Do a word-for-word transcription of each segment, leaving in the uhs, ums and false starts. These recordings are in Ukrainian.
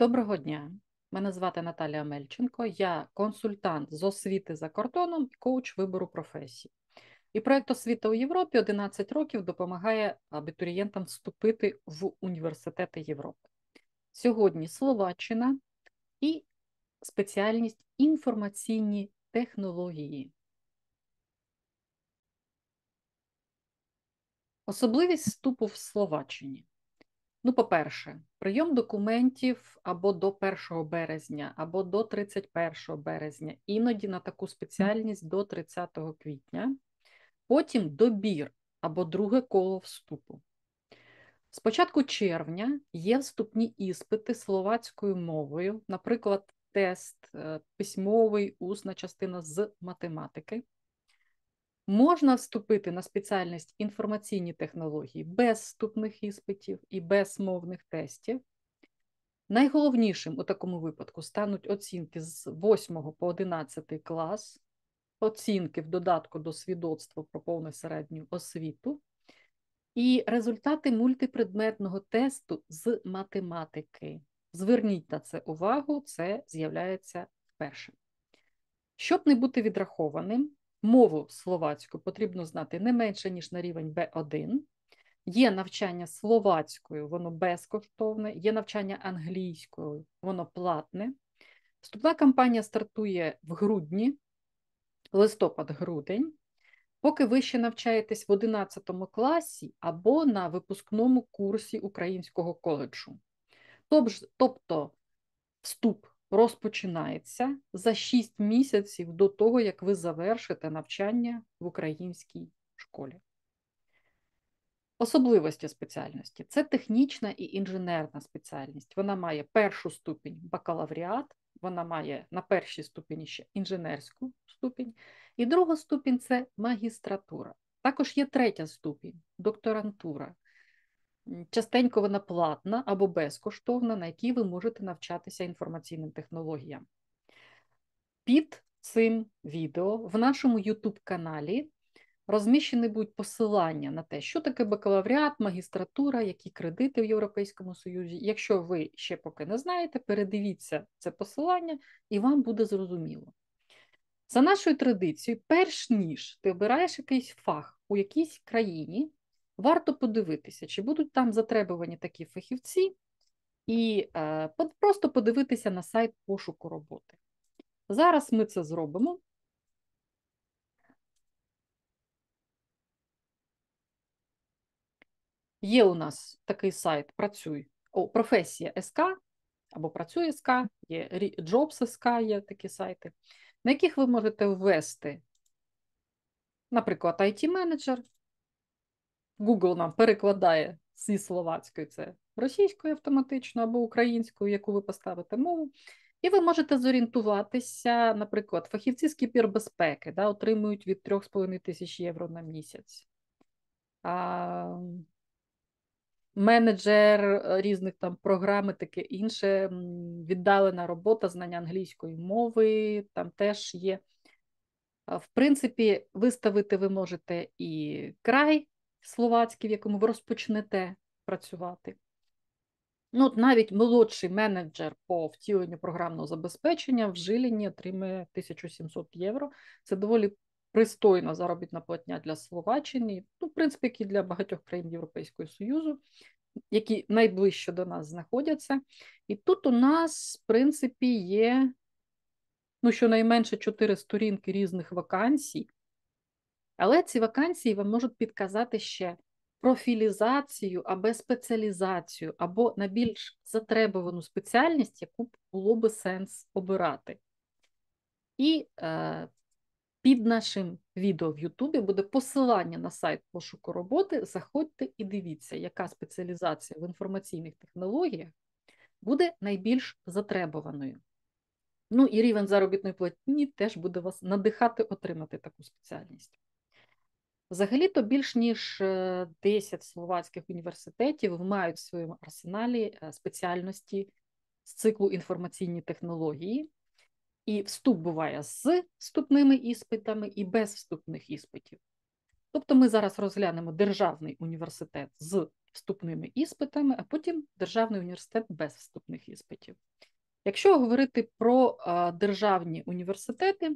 Доброго дня. Мене звати Наталія Мельченко. Я консультант з освіти за кордоном і коуч вибору професій. І проєкт «Освіта у Європі» одинадцять років допомагає абітурієнтам вступити в університети Європи. Сьогодні Словаччина і спеціальність інформаційні технології. Особливість вступу в Словаччині. Ну, по-перше, прийом документів або до першого березня, або до тридцять першого березня, іноді на таку спеціальність до тридцятого квітня. Потім добір або друге коло вступу. З початку червня є вступні іспити словацькою мовою, наприклад, тест письмовий, усна частина з математики. Можна вступити на спеціальність інформаційні технології без вступних іспитів і без мовних тестів. Найголовнішим у такому випадку стануть оцінки з восьмого по одинадцятий клас, оцінки в додатку до свідоцтва про повну середню освіту і результати мультипредметного тесту з математики. Зверніть на це увагу, це з'являється вперше. Щоб не бути відрахованим, мову словацьку потрібно знати не менше, ніж на рівень Б один. Є навчання словацькою, воно безкоштовне, є навчання англійською, воно платне. Вступна кампанія стартує в грудні, листопад-грудень, поки ви ще навчаєтесь в одинадцятому класі або на випускному курсі українського коледжу. Тобто вступ розпочинається за шість місяців до того, як ви завершите навчання в українській школі. Особливості спеціальності – це технічна і інженерна спеціальність. Вона має першу ступінь бакалавріат, вона має на першій ступені ще інженерську ступінь, і друга ступінь – це магістратура. Також є третя ступінь – докторантура. Частенько вона платна або безкоштовна, на якій ви можете навчатися інформаційним технологіям. Під цим відео в нашому YouTube-каналі розміщені будуть посилання на те, що таке бакалавріат, магістратура, які кредити в Європейському Союзі. Якщо ви ще поки не знаєте, передивіться це посилання і вам буде зрозуміло. За нашою традицією, перш ніж ти обираєш якийсь фах у якійсь країні, варто подивитися, чи будуть там затребувані такі фахівці, і е, просто подивитися на сайт пошуку роботи. Зараз ми це зробимо. Є у нас такий сайт «Працюй», о, професія ес ка або «Працюй ес ка», є Jobs ес ка, є такі сайти, на яких ви можете ввести, наприклад, ай ті-менеджер. Google нам перекладає зі словацької це російською автоматично або українською, яку ви поставите мову. І ви можете зорієнтуватися, наприклад, фахівці з кібербезпеки, да, отримують від три з половиною тисячі євро на місяць. А, менеджер різних там програм і таке інше, віддалена робота, знання англійської мови, там теж є. В принципі, виставити ви можете і край словацький, в якому ви розпочнете працювати. Ну, от навіть молодший менеджер по втіленню програмного забезпечення в Жиліні отримує тисячу сімсот євро. Це доволі пристойна заробітна платня для Словаччини, ну, в принципі, як і для багатьох країн Європейського Союзу, які найближче до нас знаходяться. І тут у нас, в принципі, є, ну, щонайменше чотири сторінки різних вакансій, але ці вакансії вам можуть підказати ще профілізацію або спеціалізацію, або на більш затребувану спеціальність, яку б було би сенс обирати. І е, під нашим відео в Ютубі буде посилання на сайт пошуку роботи. Заходьте і дивіться, яка спеціалізація в інформаційних технологіях буде найбільш затребуваною. Ну і рівень заробітної платні теж буде вас надихати отримати таку спеціальність. Взагалі-то більш ніж десять словацьких університетів мають в своєму арсеналі спеціальності з циклу інформаційні технології. І вступ буває з вступними іспитами і без вступних іспитів. Тобто ми зараз розглянемо державний університет з вступними іспитами, а потім державний університет без вступних іспитів. Якщо говорити про а, державні університети,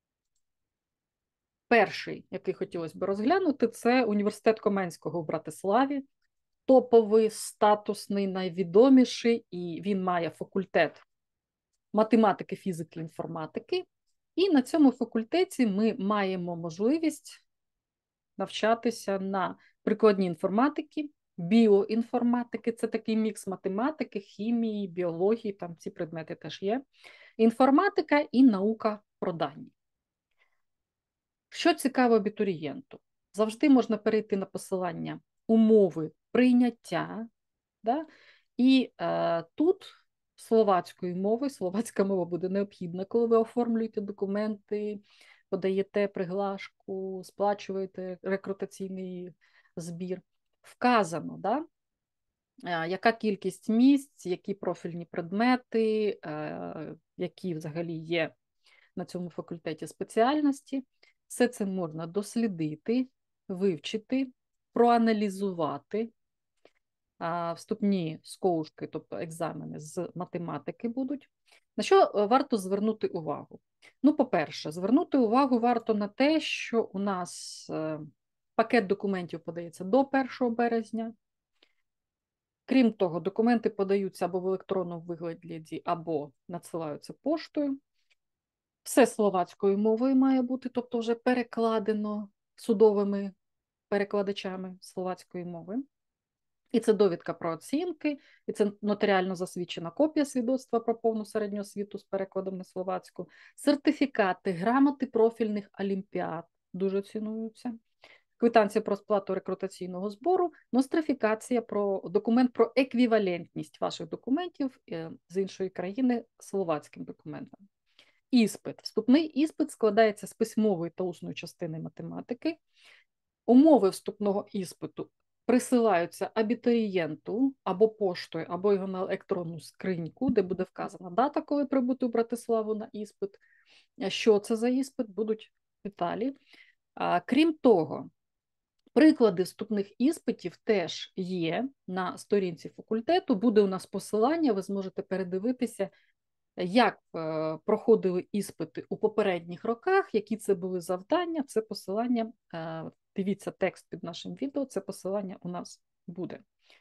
перший, який хотілося б розглянути, це університет Коменського в Братиславі. Топовий, статусний, найвідоміший, і він має факультет математики, фізики, інформатики. І на цьому факультеті ми маємо можливість навчатися на прикладній інформатики, біоінформатики, це такий мікс математики, хімії, біології, там ці предмети теж є, інформатика і наука про дані. Що цікаво абітурієнту? Завжди можна перейти на посилання умови прийняття, да? І е, тут словацькою мовою, словацька мова буде необхідна, коли ви оформлюєте документи, подаєте приглашку, сплачуєте рекрутаційний збір. Вказано, да? е, яка кількість місць, які профільні предмети, е, які взагалі є на цьому факультеті спеціальності. Все це можна дослідити, вивчити, проаналізувати. Вступні скоушки, тобто екзамени з математики будуть. На що варто звернути увагу? Ну, по-перше, звернути увагу варто на те, що у нас пакет документів подається до першого березня. Крім того, документи подаються або в електронному вигляді, або надсилаються поштою. Все словацькою мовою має бути, тобто вже перекладено судовими перекладачами словацької мови. І це довідка про оцінки, і це нотаріально засвідчена копія свідоцтва про повну середню освіту з перекладом на словацьку, сертифікати, грамоти профільних олімпіад дуже цінуються, квитанція про сплату рекрутаційного збору, нострифікація, про документ про еквівалентність ваших документів з іншої країни словацьким документам. Іспит. Вступний іспит складається з письмової та усної частини математики. Умови вступного іспиту присилаються абітурієнту або поштою, або його на електронну скриньку, де буде вказана дата, коли прибути у Братиславу на іспит. Що це за іспит, будуть деталі. Крім того, приклади вступних іспитів теж є на сторінці факультету. Буде у нас посилання, ви зможете передивитися, як проходили іспити у попередніх роках, які це були завдання, це посилання, дивіться текст під нашим відео, це посилання у нас буде.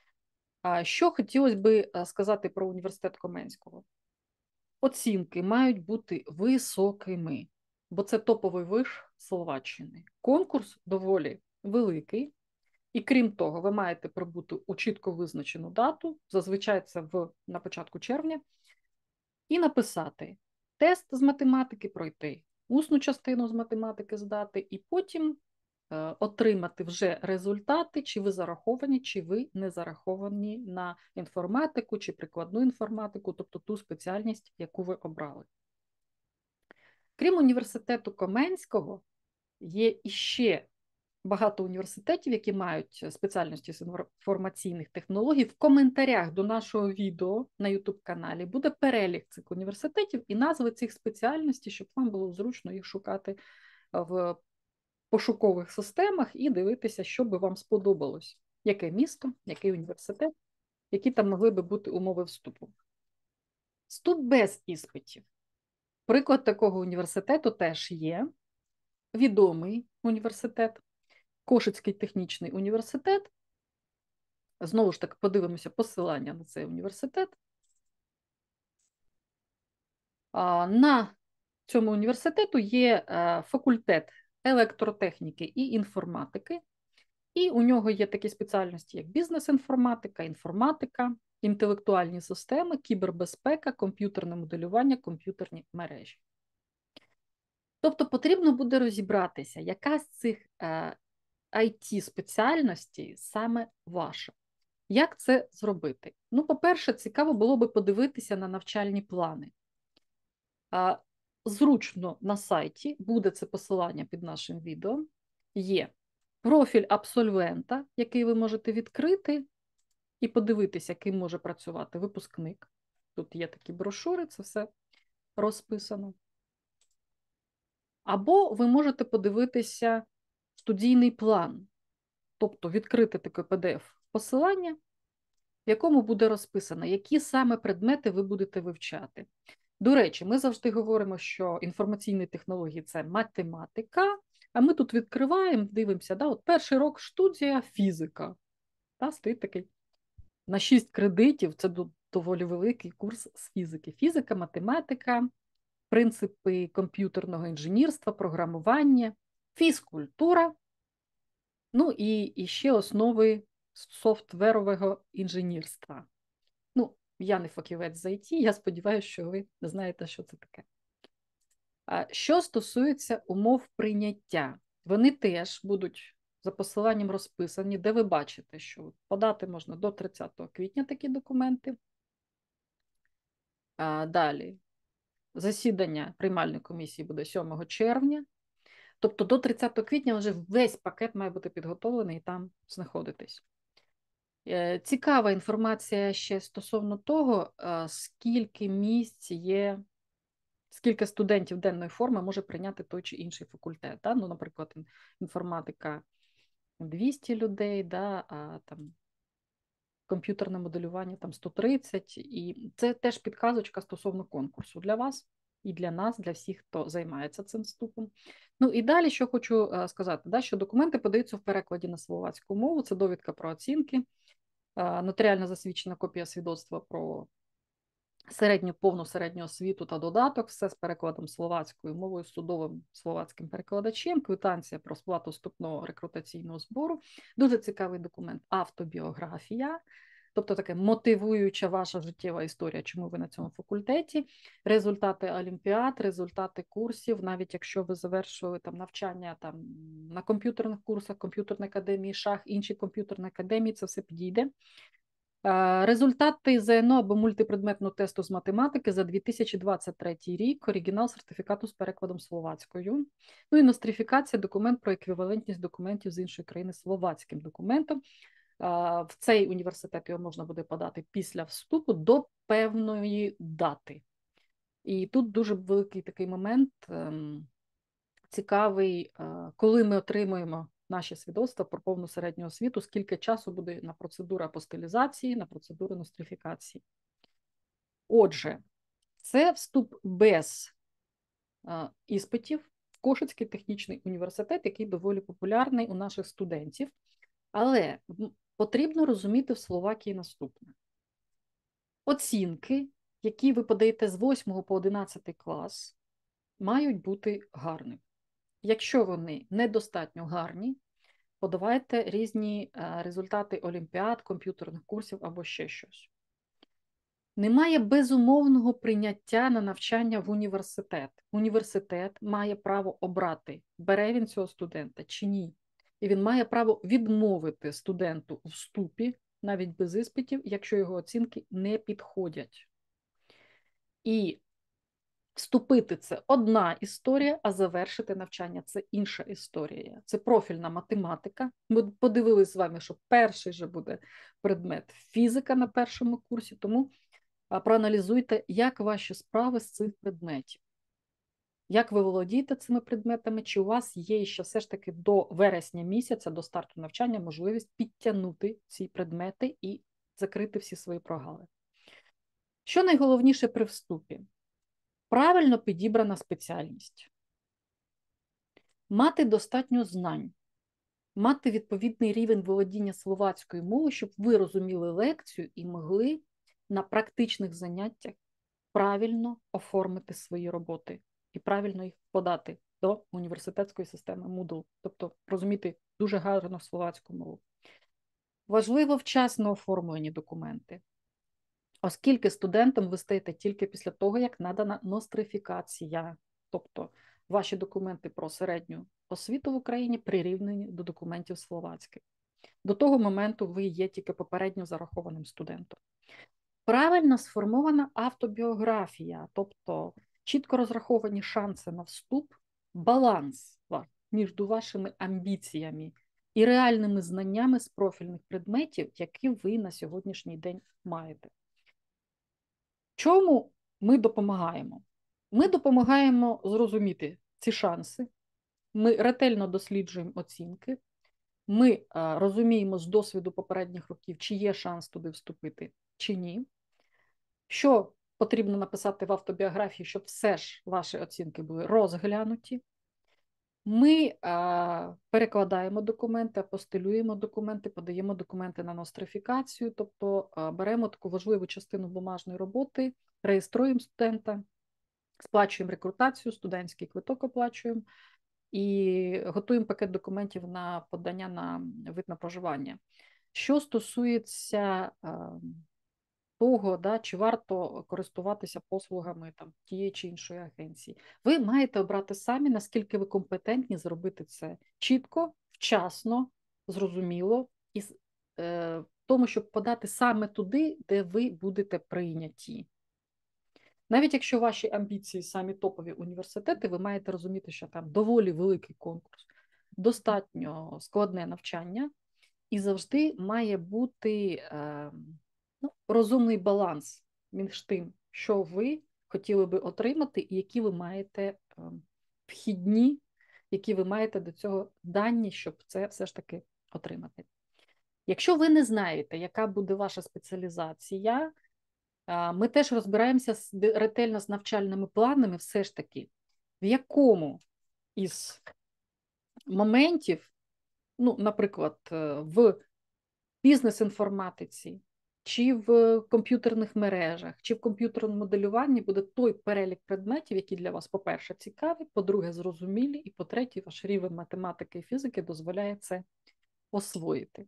Що хотілося би сказати про університет Коменського? Оцінки мають бути високими, бо це топовий виш Словаччини. Конкурс доволі великий, і крім того, ви маєте прибути у чітко визначену дату, зазвичай це в, на початку червня, і написати тест з математики, пройти усну частину з математики здати, і потім е, отримати вже результати, чи ви зараховані, чи ви не зараховані на інформатику, чи прикладну інформатику, тобто ту спеціальність, яку ви обрали. Крім університету Коменського, є іще багато університетів, які мають спеціальності з інформаційних технологій. В коментарях до нашого відео на ютуб-каналі буде перелік цих університетів і назви цих спеціальностей, щоб вам було зручно їх шукати в пошукових системах і дивитися, що би вам сподобалось. Яке місто, який університет, які там могли би бути умови вступу. Вступ без іспитів. Приклад такого університету теж є. Відомий університет. Кошицький технічний університет. Знову ж таки, подивимося посилання на цей університет. На цьому університету є факультет електротехніки і інформатики. І у нього є такі спеціальності, як бізнес-інформатика, інформатика, інтелектуальні системи, кібербезпека, комп'ютерне моделювання, комп'ютерні мережі. Тобто потрібно буде розібратися, яка з цих ай ті-спеціальності саме ваша. Як це зробити? Ну, по-перше, цікаво було би подивитися на навчальні плани. Зручно на сайті, буде це посилання під нашим відео, є профіль абсолвента, який ви можете відкрити і подивитися, ким може працювати випускник. Тут є такі брошури, це все розписано. Або ви можете подивитися студійний план, тобто відкрити таке пі ді еф-посилання в якому буде розписано, які саме предмети ви будете вивчати. До речі, ми завжди говоримо, що інформаційні технології – це математика, а ми тут відкриваємо, дивимося, да, от перший рок студія фізика. Та, стоїть такий на шість кредитів, це доволі великий курс з фізики. Фізика, математика, принципи комп'ютерного інженерства, програмування, фізкультура, ну і, і ще основи софтверового інженерства. Ну, я не фахівець з ай ті, я сподіваюся, що ви знаєте, що це таке. А що стосується умов прийняття, вони теж будуть за посиланням розписані, де ви бачите, що подати можна до тридцятого квітня такі документи. А далі засідання приймальної комісії буде сьомого червня. Тобто до тридцятого квітня вже весь пакет має бути підготовлений і там знаходитись. Цікава інформація ще стосовно того, скільки місць є, скільки студентів денної форми може прийняти той чи інший факультет. Да? Ну, наприклад, інформатика двісті людей, да? А там комп'ютерне моделювання там сто тридцять. І це теж підказочка стосовно конкурсу для вас і для нас, для всіх, хто займається цим вступом. Ну і далі, що хочу сказати, да? Що документи подаються в перекладі на словацьку мову, це довідка про оцінки, нотаріально засвідчена копія свідоцтва про середню, повну середню освіту та додаток, все з перекладом словацькою мовою, судовим словацьким перекладачем, квитанція про сплату вступного рекрутаційного збору. Дуже цікавий документ – автобіографія, тобто таке мотивуюча ваша життєва історія, чому ви на цьому факультеті, результати олімпіад, результати курсів, навіть якщо ви завершили там навчання там, на комп'ютерних курсах, комп'ютерної академії, шах, інші комп'ютерні академії, це все підійде. Результати зе ен о або мультипредметного тесту з математики за дві тисячі двадцять третій рік, оригінал сертифікату з перекладом словацькою. Ну і нострифікація, документ про еквівалентність документів з іншої країни словацьким документом. В цей університет його можна буде подати після вступу до певної дати. І тут дуже великий такий момент, цікавий, коли ми отримуємо наші свідоцтва про повну середню освіту, скільки часу буде на процедуру апостилізації, на процедуру нострифікації. Отже, це вступ без а, іспитів в Кошицький технічний університет, який доволі популярний у наших студентів. Але потрібно розуміти в Словакії наступне. Оцінки, які ви подаєте з восьмого по одинадцятий клас, мають бути гарними. Якщо вони недостатньо гарні, подавайте різні результати олімпіад, комп'ютерних курсів або ще щось. Немає безумовного прийняття на навчання в університет. Університет має право обрати, бере він цього студента чи ні. І він має право відмовити студенту у вступі, навіть без іспитів, якщо його оцінки не підходять. І вступити – це одна історія, а завершити навчання – це інша історія. Це профільна математика. Ми подивилися з вами, що перший же буде предмет фізика на першому курсі, тому проаналізуйте, як ваші справи з цих предметів. Як ви володієте цими предметами, чи у вас є ще все ж таки до вересня місяця, до старту навчання, можливість підтягнути ці предмети і закрити всі свої прогали. Що найголовніше при вступі? Правильно підібрана спеціальність. Мати достатньо знань. Мати відповідний рівень володіння словацькою мовою, щоб ви розуміли лекцію і могли на практичних заняттях правильно оформити свої роботи і правильно їх подати до університетської системи Moodle. Тобто розуміти дуже гарно словацьку мову. Важливо вчасно оформлені документи. Оскільки студентам ви стаєте тільки після того, як надана нострифікація, тобто ваші документи про середню освіту в Україні прирівнені до документів словацьких. До того моменту ви є тільки попередньо зарахованим студентом. Правильно сформована автобіографія, тобто чітко розраховані шанси на вступ, баланс між вашими амбіціями і реальними знаннями з профільних предметів, які ви на сьогоднішній день маєте. Чому ми допомагаємо? Ми допомагаємо зрозуміти ці шанси, ми ретельно досліджуємо оцінки, Ми а, розуміємо з досвіду попередніх років, чи є шанс туди вступити, чи ні. Що потрібно написати в автобіографії, щоб все ж ваші оцінки були розглянуті. Ми а, перекладаємо документи, апостилюємо документи, подаємо документи на нострифікацію, тобто а, беремо таку важливу частину бумажної роботи, реєструємо студента, сплачуємо рекрутацію, студентський квиток оплачуємо і готуємо пакет документів на подання на вид на проживання. Що стосується а, того, да, чи варто користуватися послугами там, тієї чи іншої агенції. Ви маєте обрати самі, наскільки ви компетентні зробити це чітко, вчасно, зрозуміло, і е, в тому, щоб подати саме туди, де ви будете прийняті. Навіть якщо ваші амбіції самі топові університети, ви маєте розуміти, що там доволі великий конкурс, достатньо складне навчання, і завжди має бути е, ну, розумний баланс між тим, що ви хотіли би отримати, і які ви маєте е, вхідні, які ви маєте до цього дані, щоб це все ж таки отримати. Якщо ви не знаєте, яка буде ваша спеціалізація, е, ми теж розбираємося з, ретельно з навчальними планами, все ж таки, в якому із моментів, ну, наприклад, в бізнес-інформатиці, чи в комп'ютерних мережах, чи в комп'ютерному моделюванні буде той перелік предметів, які для вас, по-перше, цікаві, по-друге, зрозумілі, і по-третє, ваш рівень математики і фізики дозволяє це освоїти.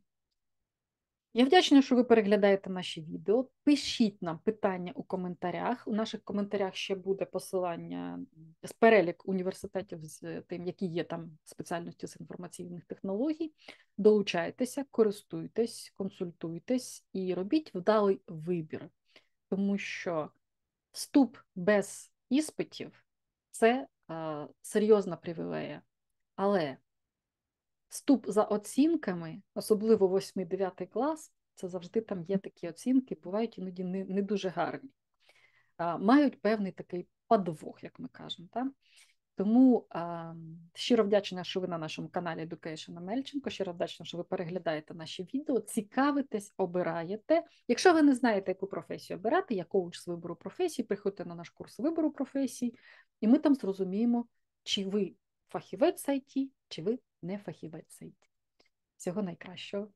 Я вдячна, що ви переглядаєте наші відео. Пишіть нам питання у коментарях. У наших коментарях ще буде посилання з перелік університетів з тим, які є там спеціальності з інформаційних технологій. Долучайтеся, користуйтесь, консультуйтесь і робіть вдалий вибір. Тому що вступ без іспитів – це а, серйозна привілея. Але вступ за оцінками, особливо восьмий-дев'ятий клас, це завжди там є такі оцінки, бувають іноді не, не дуже гарні. А, мають певний такий подвох, як ми кажемо. Так? Тому а, щиро вдячна, що ви на нашому каналі Education Амельченко, щиро вдячна, що ви переглядаєте наші відео, цікавитесь, обираєте. Якщо ви не знаєте, яку професію обирати, я коуч з вибору професії, приходьте на наш курс вибору професій, і ми там зрозуміємо, чи ви фахівець ай ті, чи ви не фахівець ай ті. Всього найкращого.